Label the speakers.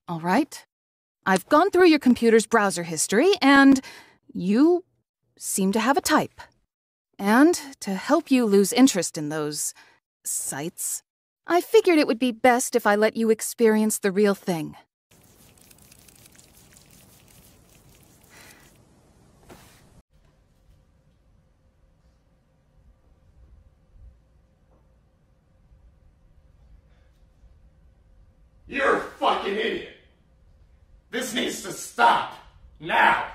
Speaker 1: All right. I've gone through your computer's browser history, and you seem to have a type. And to help you lose interest in those sites, I figured it would be best if I let you experience the real thing.
Speaker 2: You're a fucking idiot. This needs to stop. Now.